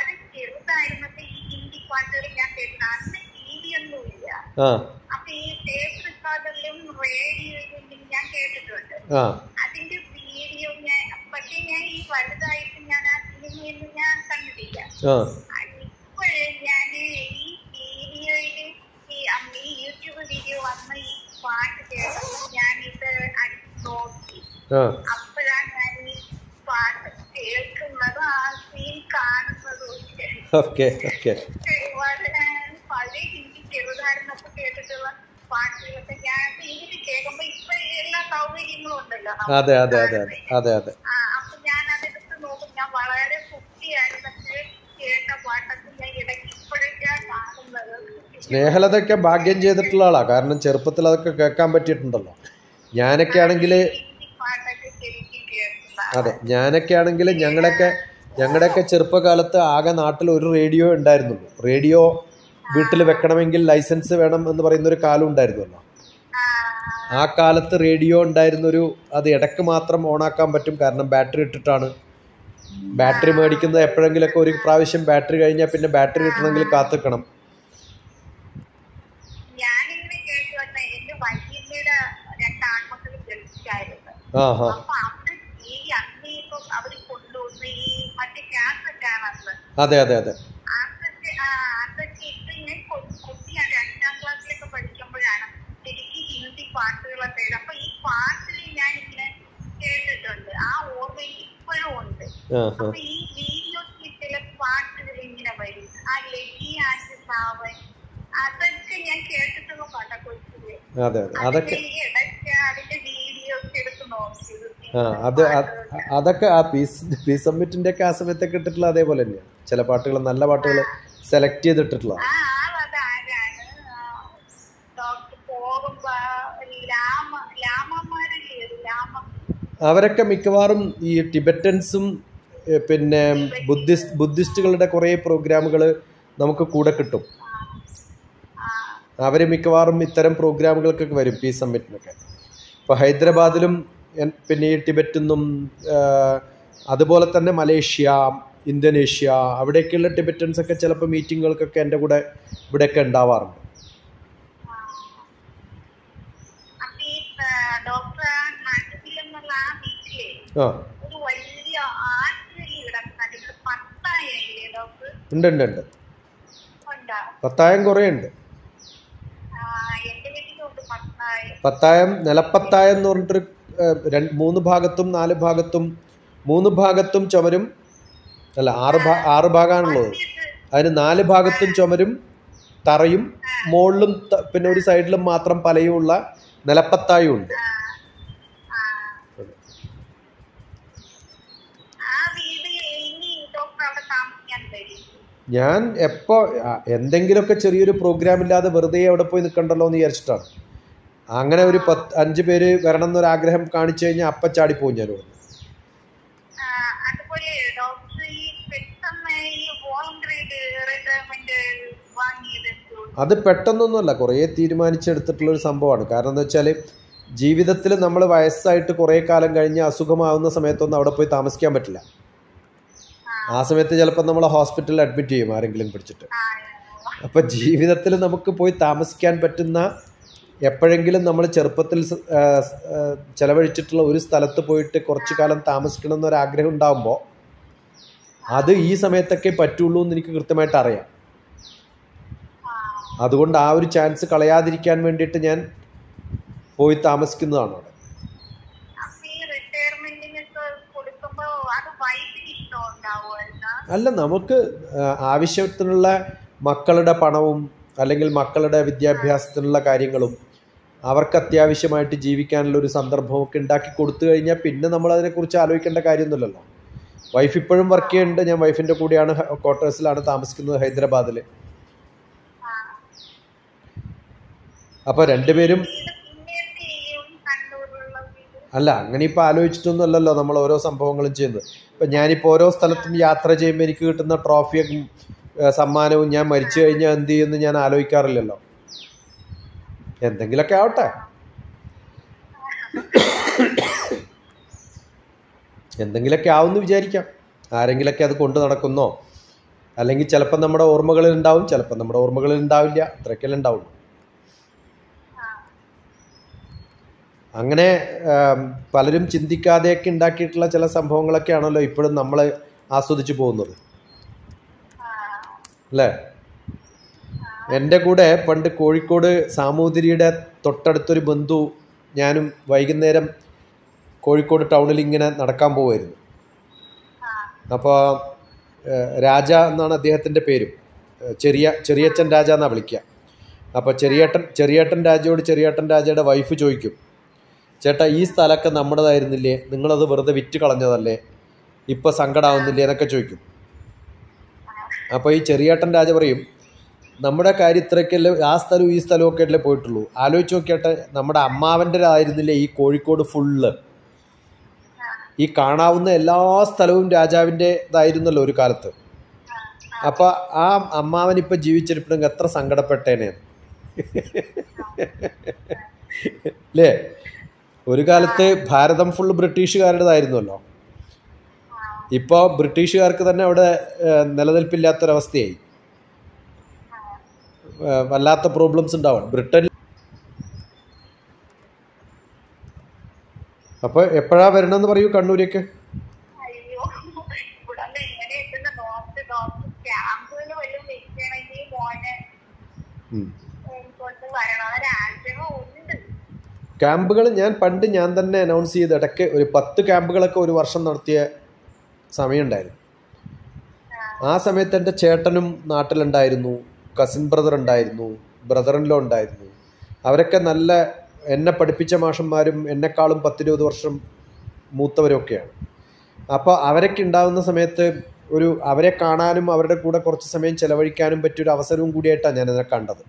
ആ ആ അതിന്റെ വീഡിയോ ഞാൻ പക്ഷെ ഞാൻ ഈ വലുതായിട്ട് ഞാൻ ആ സിനിമയൊന്നും ഞാൻ കണ്ടിട്ടില്ല. ഇപ്പോഴേ ഞാൻ ഈ വീഡിയോയില് ഈ ഈ യൂട്യൂബ് വീഡിയോ വന്ന് ഈ പാട്ട് കേട്ടപ്പോൾ ഞാൻ ഇത് അടിച്ചു നോക്കി. അപ്പോഴാണ് ഞാൻ ഈ പാട്ട് കേൾക്കുന്നതും ആ സീൻ കാണുന്നതും പഴയ ഹിന്ദി ചെറുതായിരുന്നപ്പോ കേട്ടിട്ടുള്ള പാട്ടുകളൊക്കെ ഞാൻ ടിവിയിൽ കേൾക്കുമ്പോ ഇപ്പൊ എല്ലാ സൗകര്യങ്ങളും ഉണ്ടല്ലോ. അതെ അതെ അതെ അതെ അതെ. അപ്പൊ ഞാൻ അതെടുത്ത് നോക്കും. ഞാൻ വളരെ കുട്ടിയായിരുന്നപ്പോൾ കേട്ട പാട്ടൊക്കെ ഞാൻ ഇടയ്ക്ക് ഇപ്പോഴൊക്കെയാണ് കാണുന്നത്. സ്നേഹലതൊക്കെ ഭാഗ്യം ചെയ്തിട്ടുള്ള ആളാ. കാരണം ചെറുപ്പത്തിൽ അതൊക്കെ കേൾക്കാൻ പറ്റിയിട്ടുണ്ടല്ലോ. ഞാനൊക്കെ ആണെങ്കിൽ അതെ ഞാനൊക്കെ ആണെങ്കിൽ ഞങ്ങളൊക്കെ ഞങ്ങളുടെയൊക്കെ ചെറുപ്പകാലത്ത് ആകെ നാട്ടിൽ ഒരു റേഡിയോ ഉണ്ടായിരുന്നുള്ളൂ. റേഡിയോ വീട്ടിൽ വെക്കണമെങ്കിൽ ലൈസൻസ് വേണം എന്ന് പറയുന്നൊരു കാലം ഉണ്ടായിരുന്നല്ലോ. ആ കാലത്ത് റേഡിയോ ഉണ്ടായിരുന്നൊരു അത് ഇടയ്ക്ക് മാത്രം ഓണാക്കാൻ പറ്റും. കാരണം ബാറ്ററി ഇട്ടിട്ടാണ്. ബാറ്ററി മേടിക്കുന്നത് എപ്പോഴെങ്കിലൊക്കെ ഒരു പ്രാവശ്യം ബാറ്ററി കഴിഞ്ഞാൽ പിന്നെ ബാറ്ററി കിട്ടണമെങ്കിൽ കാത്തിക്കണം. ആ ഹാ അതെ അതെ അതെ പാട്ടുകളൊക്കെ. അപ്പൊ ഈ പാട്ടിൽ ഞാൻ ഇങ്ങനെ കേട്ടിട്ടുണ്ട്. ആ ഓർമ്മ ഇപ്പോഴും ഉണ്ട്. അപ്പൊ ഈ വീഡിയോസിൽ ചില പാട്ടുകൾ ഇങ്ങനെ വരും. ആ ലക്കി ആറ്റ് സാവൻ അതൊക്കെ ഞാൻ കേട്ടിട്ടുള്ള പാട്ടാ കൊച്ചില്. അതൊക്കെ അതിന്റെ വീഡിയോസ് എടുത്ത് നോക്കിയത്. അത് അതൊക്കെ ആ പീസ് പീസ് സബ്മിറ്റിന്റെ ഒക്കെ ആ സമയത്തൊക്കെ ഇട്ടിട്ടുള്ള അതേപോലെ തന്നെയാണ്. ചില പാട്ടുകൾ നല്ല പാട്ടുകൾ സെലക്ട് ചെയ്തിട്ടുള്ള അവരൊക്കെ മിക്കവാറും ഈ ടിബറ്റൻസും പിന്നെ ബുദ്ധിസ്റ്റ് ബുദ്ധിസ്റ്റുകളുടെ കുറേ പ്രോഗ്രാമുകൾ നമുക്ക് കൂടെ കിട്ടും. അവർ മിക്കവാറും ഇത്തരം പ്രോഗ്രാമുകൾക്കൊക്കെ വരും പീസ് സമ്മിറ്റിനൊക്കെ. ഇപ്പോൾ ഹൈദരാബാദിലും പിന്നെ ഈ ടിബറ്റെന്നും അതുപോലെ തന്നെ മലേഷ്യ, ഇന്തോനേഷ്യ അവിടെയൊക്കെയുള്ള ടിബറ്റൻസ് ഒക്കെ ചിലപ്പോൾ മീറ്റിങ്ങുകൾക്കൊക്കെ എൻ്റെ കൂടെ ഇവിടെയൊക്കെ ഉണ്ടാവാറുണ്ട്. ആ ഉണ്ട് ഉണ്ട് ഉണ്ട് പത്തായം കുറേ ഉണ്ട്. പത്തായം നിലപ്പത്തായം എന്ന് പറഞ്ഞിട്ടൊരു രണ്ട് മൂന്ന് ഭാഗത്തും നാല് ഭാഗത്തും മൂന്ന് ഭാഗത്തും ചുമരും അല്ല ആറ് ഭാ ആറ് ഭാഗമാണുള്ളത്. അതിന് നാല് ഭാഗത്തും ചുമരും തറയും മുകളിലും പിന്നെ ഒരു സൈഡിലും മാത്രം പലയുമുള്ള നിലപ്പത്തായും ഉണ്ട്. ഞാൻ എപ്പോൾ എന്തെങ്കിലുമൊക്കെ ചെറിയൊരു പ്രോഗ്രാം ഇല്ലാതെ വെറുതെ അവിടെ പോയി നിൽക്കണ്ടല്ലോ എന്ന് വിചാരിച്ചിട്ടാണ്. അങ്ങനെ ഒരു പത്ത് അഞ്ച് പേര് വരണം എന്നൊരാഗ്രഹം കാണിച്ചു കഴിഞ്ഞാൽ അപ്പം ചാടിപ്പോവും ഞാൻ ഇവിടെ. അത് പെട്ടെന്നൊന്നുമല്ല, കുറേ തീരുമാനിച്ചെടുത്തിട്ടുള്ളൊരു സംഭവമാണ്. കാരണം എന്താ വെച്ചാൽ ജീവിതത്തിൽ നമ്മൾ വയസ്സായിട്ട് കുറേ കാലം കഴിഞ്ഞ് അസുഖമാവുന്ന സമയത്തൊന്നും അവിടെ പോയി താമസിക്കാൻ പറ്റില്ല. ആ സമയത്ത് ചിലപ്പോൾ നമ്മൾ ഹോസ്പിറ്റലിൽ അഡ്മിറ്റ് ചെയ്യും ആരെങ്കിലും പിടിച്ചിട്ട്. അപ്പം ജീവിതത്തിൽ നമുക്ക് പോയി താമസിക്കാൻ പറ്റുന്ന എപ്പോഴെങ്കിലും നമ്മൾ ചെറുപ്പത്തിൽ ചിലവഴിച്ചിട്ടുള്ള ഒരു സ്ഥലത്ത് പോയിട്ട് കുറച്ചു കാലം താമസിക്കണം എന്നൊരാഗ്രഹം ഉണ്ടാകുമ്പോൾ അത് ഈ സമയത്തൊക്കെ പറ്റുള്ളൂ എന്ന് എനിക്ക് കൃത്യമായിട്ട് അറിയാം. അതുകൊണ്ട് ആ ഒരു ചാൻസ് കളയാതിരിക്കാൻ വേണ്ടിയിട്ട് ഞാൻ പോയി താമസിക്കുന്നതാണ് അവിടെ. അല്ല, നമുക്ക് ആവശ്യത്തിനുള്ള മക്കളുടെ പണവും അല്ലെങ്കിൽ മക്കളുടെ വിദ്യാഭ്യാസത്തിനുള്ള കാര്യങ്ങളും അവർക്ക് അത്യാവശ്യമായിട്ട് ജീവിക്കാനുള്ള ഒരു സന്ദർഭമൊക്കെ ഉണ്ടാക്കി കൊടുത്തു കഴിഞ്ഞാൽ പിന്നെ നമ്മൾ അതിനെക്കുറിച്ച് ആലോചിക്കേണ്ട കാര്യമൊന്നുമില്ലല്ലോ. വൈഫ് ഇപ്പോഴും വർക്ക് ചെയ്യുന്നുണ്ട്. ഞാൻ വൈഫിൻ്റെ കൂടെയാണ്, ക്വാർട്ടേഴ്സിലാണ് താമസിക്കുന്നത് ഹൈദരാബാദിൽ. അപ്പോൾ രണ്ടുപേരും അല്ല അങ്ങനെ ഇപ്പോൾ ആലോചിച്ചിട്ടൊന്നും അല്ലല്ലോ നമ്മൾ ഓരോ സംഭവങ്ങളും ചെയ്യുന്നത്. ഇപ്പം ഞാനിപ്പോൾ ഓരോ സ്ഥലത്തും യാത്ര ചെയ്യുമ്പോൾ എനിക്ക് കിട്ടുന്ന ട്രോഫിയും സമ്മാനവും ഞാൻ മരിച്ചു കഴിഞ്ഞാൽ എന്ത് ചെയ്യുമെന്ന് ഞാൻ ആലോചിക്കാറില്ലല്ലോ. എന്തെങ്കിലുമൊക്കെ ആവട്ടെ, എന്തെങ്കിലുമൊക്കെ ആവുമെന്ന് വിചാരിക്കാം. ആരെങ്കിലൊക്കെ അത് കൊണ്ട് നടക്കുന്നോ, അല്ലെങ്കിൽ ചിലപ്പോൾ നമ്മുടെ ഓർമ്മകളിൽ ഉണ്ടാവും, ചിലപ്പോൾ നമ്മുടെ ഓർമ്മകളിൽ ഉണ്ടാവില്ല, അത്രയ്ക്കല്ലേ ഉണ്ടാവുള്ളൂ. അങ്ങനെ പലരും ചിന്തിക്കാതെയൊക്കെ ഉണ്ടാക്കിയിട്ടുള്ള ചില സംഭവങ്ങളൊക്കെ ആണല്ലോ ഇപ്പോഴും നമ്മൾ ആസ്വദിച്ചു പോകുന്നത്, അല്ലേ? എൻ്റെ കൂടെ പണ്ട് കോഴിക്കോട് സാമൂതിരിയുടെ തൊട്ടടുത്തൊരു ബന്ധു ഞാനും വൈകുന്നേരം കോഴിക്കോട് ടൗണിൽ ഇങ്ങനെ നടക്കാൻ പോവുമായിരുന്നു. അപ്പോൾ രാജ എന്നാണ് അദ്ദേഹത്തിൻ്റെ പേരും, ചെറിയ ചെറിയച്ഛൻ രാജ എന്നാണ് വിളിക്കുക. അപ്പോൾ ചെറിയേട്ടൻ ചെറിയേട്ടൻ രാജയോട് ചെറിയേട്ടൻ രാജയുടെ വൈഫ് ചോദിക്കും, ചേട്ടാ ഈ സ്ഥലമൊക്കെ നമ്മുടേതായിരുന്നില്ലേ, നിങ്ങളത് വെറുതെ വിറ്റ് കളഞ്ഞതല്ലേ, ഇപ്പം സങ്കടമാവുന്നില്ലേ എന്നൊക്കെ ചോദിക്കും. അപ്പോൾ ഈ ചെറിയേട്ടൻ രാജ പറയും, നമ്മുടെ കാര്യം ഇത്രയൊക്കെയല്ലേ, ആ സ്ഥലവും ഈ സ്ഥലവും ഒക്കെ അല്ലേ പോയിട്ടുള്ളൂ, ആലോചിച്ച് നോക്കിയാട്ടെ നമ്മുടെ അമ്മാവൻ്റെ ആയിരുന്നില്ലേ ഈ കോഴിക്കോട് ഫുള്ള്, ഈ കാണാവുന്ന എല്ലാ സ്ഥലവും രാജാവിൻ്റെതായിരുന്നല്ലോ ഒരു കാലത്ത്. അപ്പോൾ ആ അമ്മാവൻ ഇപ്പം ജീവിച്ചിരിപ്പണമെങ്കിൽ എത്ര സങ്കടപ്പെട്ടേനെ അല്ലേ? ഒരു കാലത്ത് ഭാരതം ഫുള്ള് ബ്രിട്ടീഷുകാരുടേതായിരുന്നല്ലോ. ഇപ്പോൾ ബ്രിട്ടീഷുകാർക്ക് തന്നെ അവിടെ നിലനിൽപ്പില്ലാത്തൊരവസ്ഥയായി, വല്ലാത്ത പ്രോബ്ലംസ് ഉണ്ടാവും ബ്രിട്ടനിൽ. അപ്പോൾ എപ്പോഴാണ് വരണമെന്ന് പറയൂ കണ്ണൂരേക്ക്? ക്യാമ്പുകൾ ഞാൻ പണ്ട് ഞാൻ തന്നെ അനൗൺസ് ചെയ്ത് ഇടയ്ക്ക് ഒരു പത്ത് ക്യാമ്പുകളൊക്കെ ഒരു വർഷം നടത്തിയ സമയമുണ്ടായിരുന്നു. ആ സമയത്ത് എൻ്റെ ചേട്ടനും നാട്ടിലുണ്ടായിരുന്നു, കസിൻ ബ്രദർ ഉണ്ടായിരുന്നു, ബ്രദർ ഇൻ ലോ ഉണ്ടായിരുന്നു. അവരൊക്കെ നല്ല എന്നെ പഠിപ്പിച്ച മാഷന്മാരും എന്നെക്കാളും പത്തിരുപത് വർഷം മൂത്തവരൊക്കെയാണ്. അപ്പോൾ അവരൊക്കെ ഉണ്ടാകുന്ന സമയത്ത് ഒരു അവരെ കാണാനും അവരുടെ കൂടെ കുറച്ച് സമയം ചിലവഴിക്കാനും പറ്റിയൊരു അവസരവും കൂടിയായിട്ടാണ് ഞാനതിനെ കണ്ടത്.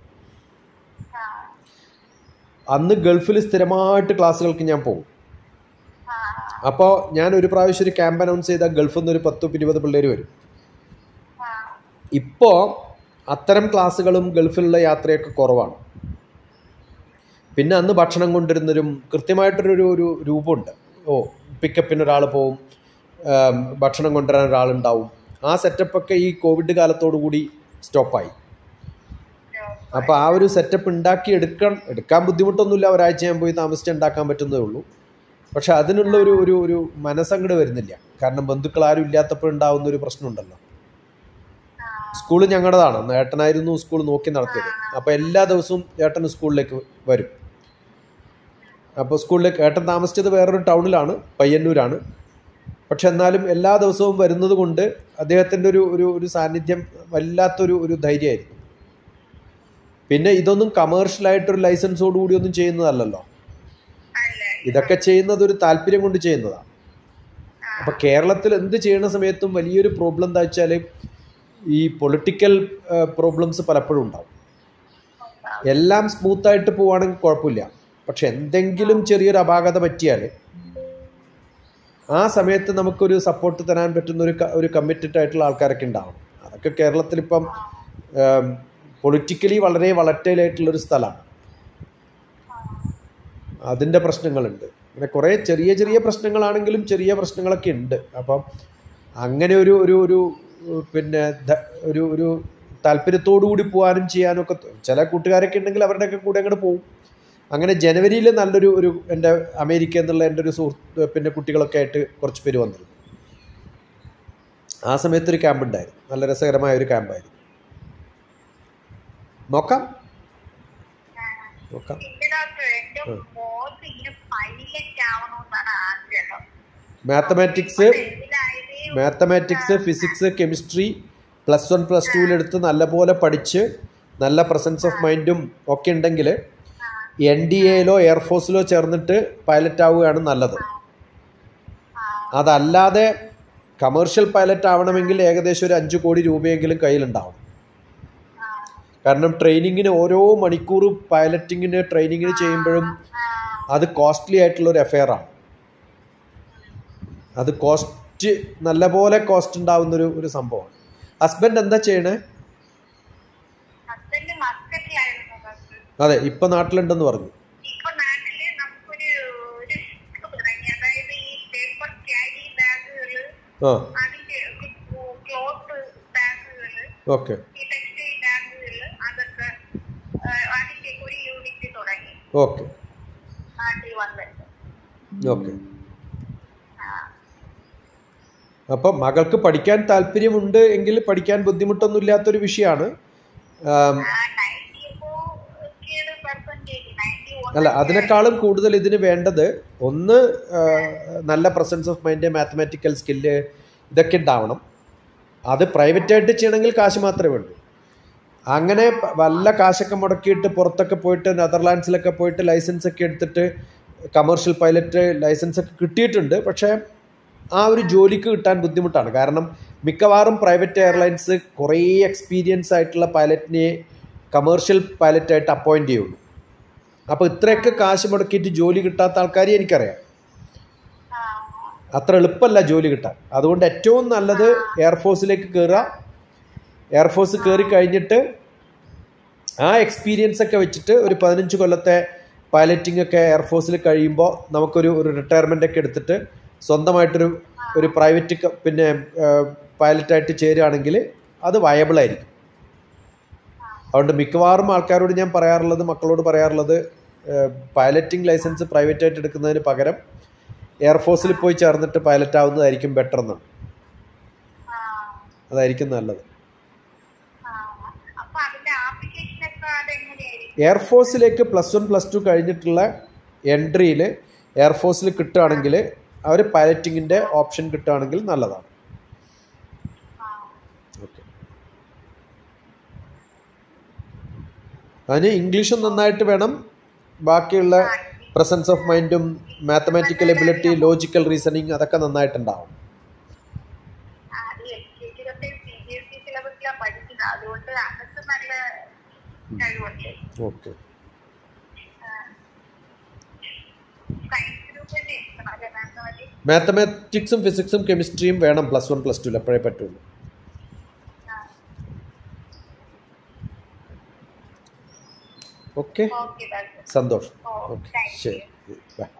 അന്ന് ഗൾഫിൽ സ്ഥിരമായിട്ട് ക്ലാസ്സുകൾക്ക് ഞാൻ പോകും. അപ്പോൾ ഞാൻ ഒരു പ്രാവശ്യം ഒരു ക്യാമ്പ് അനൗൺസ് ചെയ്താൽ ഗൾഫിൽ നിന്ന് ഒരു പത്ത് ഇരുപത് പിള്ളേർ വരും. ഇപ്പോൾ അത്തരം ക്ലാസ്സുകളും ഗൾഫിലുള്ള യാത്രയൊക്കെ കുറവാണ്. പിന്നെ അന്ന് ഭക്ഷണം കൊണ്ടുവരുന്നൊരു കൃത്യമായിട്ടൊരു ഒരു രൂപമുണ്ട്. ഓ പിക്കപ്പിന് ഒരാൾ പോവും, ഭക്ഷണം കൊണ്ടുവരാൻ ഒരാളുണ്ടാവും. ആ സെറ്റപ്പൊക്കെ ഈ കോവിഡ് കാലത്തോടു കൂടി സ്റ്റോപ്പായി. അപ്പോൾ ആ ഒരു സെറ്റപ്പ് ഉണ്ടാക്കി എടുക്കാൻ എടുക്കാൻ ബുദ്ധിമുട്ടൊന്നുമില്ല, ഒരാഴ്ച ഞാൻ പോയി താമസിച്ച് ഉണ്ടാക്കാൻ പറ്റുന്നതേ ഉള്ളൂ. പക്ഷെ അതിനുള്ള ഒരു ഒരു ഒരു മനസ്സങ്ങട് വരുന്നില്ല. കാരണം ബന്ധുക്കൾ ആരും ഇല്ലാത്തപ്പോൾ ഉണ്ടാകുന്ന ഒരു പ്രശ്നമുണ്ടല്ലോ. സ്കൂൾ ഞങ്ങളുടേതാണ്, ഏട്ടനായിരുന്നു സ്കൂൾ നോക്കി നടത്തിയത്. അപ്പോൾ എല്ലാ ദിവസവും ഏട്ടൻ സ്കൂളിലേക്ക് വരും. അപ്പോൾ സ്കൂളിലേക്ക് ഏട്ടൻ താമസിച്ചത് വേറൊരു ടൗണിലാണ്, പയ്യന്നൂരാണ്. പക്ഷെ എന്നാലും എല്ലാ ദിവസവും വരുന്നത് കൊണ്ട് അദ്ദേഹത്തിൻ്റെ ഒരു ഒരു ഒരു സാന്നിധ്യം വല്ലാത്തൊരു ഒരു ധൈര്യമായിരുന്നു. പിന്നെ ഇതൊന്നും കമേഴ്ഷ്യലായിട്ടൊരു ലൈസൻസോടുകൂടി ഒന്നും ചെയ്യുന്നതല്ലല്ലോ, ഇതൊക്കെ ചെയ്യുന്നത് ഒരു താല്പര്യം കൊണ്ട് ചെയ്യുന്നതാണ്. അപ്പോൾ കേരളത്തിൽ എന്ത് ചെയ്യുന്ന സമയത്തും വലിയൊരു പ്രോബ്ലം എന്താ വെച്ചാൽ ഈ പൊളിറ്റിക്കൽ പ്രോബ്ലംസ് പലപ്പോഴും ഉണ്ടാവും. എല്ലാം സ്മൂത്തായിട്ട് പോവുകയാണെങ്കിൽ കുഴപ്പമില്ല. പക്ഷെ എന്തെങ്കിലും ചെറിയൊരു അപാകത പറ്റിയാൽ ആ സമയത്ത് നമുക്കൊരു സപ്പോർട്ട് തരാൻ പറ്റുന്ന ഒരു ഒരു കമ്മിറ്റഡ് ആയിട്ടുള്ള ആൾക്കാരൊക്കെ ഉണ്ടാവും. അതൊക്കെ കേരളത്തിലിപ്പം പൊളിറ്റിക്കലി വളരെ വളറ്റൈലായിട്ടുള്ളൊരു സ്ഥലമാണ്. അതിൻ്റെ പ്രശ്നങ്ങളുണ്ട്. അങ്ങനെ കുറേ ചെറിയ ചെറിയ പ്രശ്നങ്ങളാണെങ്കിലും ചെറിയ പ്രശ്നങ്ങളൊക്കെ ഉണ്ട്. അപ്പം അങ്ങനെ ഒരു ഒരു ഒരു പിന്നെ ഒരു ഒരു താല്പര്യത്തോടു കൂടി പോകാനും ചെയ്യാനും ഒക്കെ ചില കൂട്ടുകാരൊക്കെ ഉണ്ടെങ്കിൽ അവരുടെയൊക്കെ കൂടെ അങ്ങോട്ട് പോകും. അങ്ങനെ ജനുവരിയിൽ നല്ലൊരു ഒരു എൻ്റെ അമേരിക്ക എന്നുള്ള എൻ്റെ ഒരു സുഹൃത്ത് പിന്നെ കുട്ടികളൊക്കെ ആയിട്ട് കുറച്ച് പേര് വന്നിരുന്നു. ആ സമയത്തൊരു ക്യാമ്പ് ഉണ്ടായിരുന്നു. നല്ല രസകരമായ ഒരു ക്യാമ്പായിരുന്നു. നോക്കാം നോക്കാം mathematics mathematics physics chemistry plus one plus ടുവിലെടുത്ത് നല്ലപോലെ പഠിച്ച് നല്ല പ്രസൻസ് ഓഫ് മൈൻഡും ഒക്കെ ഉണ്ടെങ്കിൽ എൻ ഡി എയിലോ എയർഫോഴ്സിലോ ചേർന്നിട്ട് പൈലറ്റ് ആവുകയാണ് നല്ലത്. അതല്ലാതെ കമേഴ്ഷ്യൽ പൈലറ്റ് ആവണമെങ്കിൽ ഏകദേശം ഒരു അഞ്ച് കോടി രൂപയെങ്കിലും കയ്യിലുണ്ടാവും. കാരണം ട്രെയിനിങ്ങിന് ഓരോ മണിക്കൂർ പൈലറ്റിങ്ങിന് ട്രെയിനിങ്ങിന് ചെയ്യുമ്പോഴും അത് കോസ്റ്റ്ലി ആയിട്ടുള്ളൊരു അഫെയറാണ്. അത് കോസ്റ്റ് നല്ലപോലെ കോസ്റ്റ് ഉണ്ടാവുന്നൊരു ഒരു സംഭവമാണ്. ഹസ്ബൻഡ് എന്താ ചെയ്യണേ? അതെ, ഇപ്പൊ നാട്ടിലുണ്ടെന്ന് പറഞ്ഞു. ആ ഓക്കെ ഓക്കെ ഓക്കെ. അപ്പം മകൾക്ക് പഠിക്കാൻ താല്പര്യമുണ്ട് എങ്കിൽ പഠിക്കാൻ ബുദ്ധിമുട്ടൊന്നും ഇല്ലാത്തൊരു വിഷയമാണ്. അല്ല, അതിനേക്കാളും കൂടുതൽ ഇതിന് വേണ്ടത് ഒന്ന് നല്ല presence of mind, mathematical skill ഇതൊക്കെ ഉണ്ടാവണം. അത് പ്രൈവറ്റായിട്ട് ചെയ്യണമെങ്കിൽ കാശ് മാത്രമേ വേണ്ടൂ. അങ്ങനെ വല്ല കാശൊക്കെ മുടക്കിയിട്ട് പുറത്തൊക്കെ പോയിട്ട് നെതർലാൻഡ്സിലൊക്കെ പോയിട്ട് ലൈസൻസ് ഒക്കെ എടുത്തിട്ട് കമേഴ്ഷ്യൽ പൈലറ്റ് ലൈസൻസ് ഒക്കെ കിട്ടിയിട്ടുണ്ട്. പക്ഷേ ആ ഒരു ജോലിക്ക് കിട്ടാൻ ബുദ്ധിമുട്ടാണ്. കാരണം മിക്കവാറും പ്രൈവറ്റ് എയർലൈൻസ് കുറേ എക്സ്പീരിയൻസ് ആയിട്ടുള്ള പൈലറ്റിനെ കമേഴ്ഷ്യൽ പൈലറ്റായിട്ട് അപ്പോയിൻറ്റ് ചെയ്യുള്ളൂ. അപ്പോൾ ഇത്രയൊക്കെ കാശ് മുടക്കിയിട്ട് ജോലി കിട്ടാത്ത ആൾക്കാരെ എനിക്കറിയാം. അത്ര എളുപ്പമല്ല ജോലി കിട്ടാൻ. അതുകൊണ്ട് ഏറ്റവും നല്ലത് എയർഫോഴ്സിലേക്ക് കയറുക. എയർഫോഴ്സ് കയറി കഴിഞ്ഞിട്ട് ആ എക്സ്പീരിയൻസ് ഒക്കെ വെച്ചിട്ട് ഒരു പതിനഞ്ച് കൊല്ലത്തെ പൈലറ്റിംഗ് ഒക്കെ എയർഫോഴ്സിൽ കഴിയുമ്പോൾ നമുക്കൊരു ഒരു റിട്ടയർമെൻ്റ് ഒക്കെ എടുത്തിട്ട് സ്വന്തമായിട്ടൊരു ഒരു പ്രൈവറ്റ് പിന്നെ പൈലറ്റായിട്ട് ചേരുകയാണെങ്കിൽ അത് വയബിളായിരിക്കും. അതുകൊണ്ട് മിക്കവാറും ആൾക്കാരോട് ഞാൻ പറയാറുള്ളത്, മക്കളോട് പറയാറുള്ളത്, പൈലറ്റിംഗ് ലൈസൻസ് പ്രൈവറ്റായിട്ട് എടുക്കുന്നതിന് പകരം എയർഫോഴ്സിൽ പോയി ചേർന്നിട്ട് പൈലറ്റ് ആവുന്നതായിരിക്കും ബെറ്റർ എന്നാണ്. അതായിരിക്കും നല്ലത്. എയർഫോഴ്സിലേക്ക് പ്ലസ് വൺ പ്ലസ് ടു കഴിഞ്ഞിട്ടുള്ള എൻട്രിയിൽ എയർഫോഴ്സിൽ കിട്ടുകയാണെങ്കിൽ അവർ പൈലറ്റിങ്ങിൻ്റെ ഓപ്ഷൻ കിട്ടുകയാണെങ്കിൽ നല്ലതാണ്. ഓക്കെ. അതിന് ഇംഗ്ലീഷും നന്നായിട്ട് വേണം. ബാക്കിയുള്ള പ്രസൻസ് ഓഫ് മൈൻഡും മാത്തമാറ്റിക്കൽ എബിലിറ്റി, ലോജിക്കൽ റീസണിങ് അതൊക്കെ നന്നായിട്ടുണ്ടാവും. ഓക്കെ. മാത്തമാറ്റിക്സും ഫിസിക്സും കെമിസ്ട്രിയും വേണം പ്ലസ് വൺ പ്ലസ് ടുവിൽ, അപ്പോഴേ പറ്റുള്ളൂ. ഓക്കെ, സന്തോഷം. ഓക്കെ, ശരി, ബൈ.